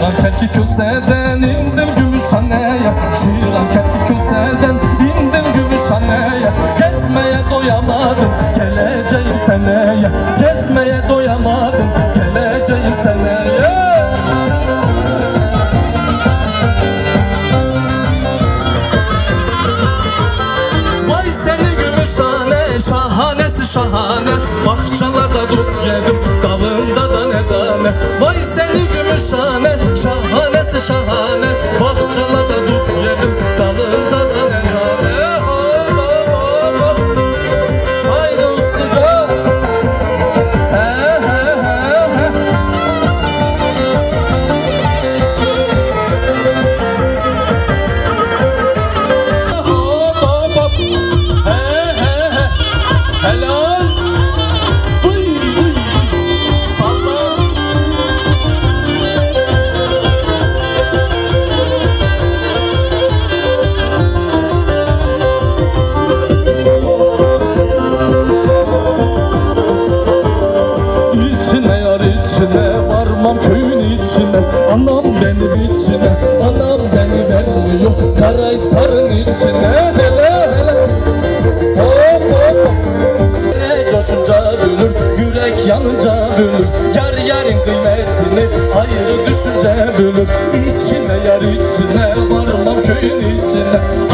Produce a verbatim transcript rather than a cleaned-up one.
Şiran Kerki Köse'den indim Gümüşhane'ye, Şiran Kerki Köse'den indim Gümüşhane'ye. Gezmeye doyamadım, geleceğim seneye. Gezmeye doyamadım, geleceğim seneye. Vay seni Gümüşhane, şahanesi şahane. Bahçelerde dut yedim, dalında da ne tane. Vay seni Gümüşhane, şahanesi şahane. Bahçelerde dut yedim, dalında da ne tane. Hop hop hop hop, haydi ustuca. He he he he. Hop hop hop, he he he. Helal. İçine varmam köyün içine, anam benim içine, anam beni vermiyor Karahisar'ın içine. Hele hele hop hop, ne coşunca bölür, yürek yanınca bölür. Yar yarın kıymetini ayrı düşünce bölür. İçine yar içine varmam köyün içine,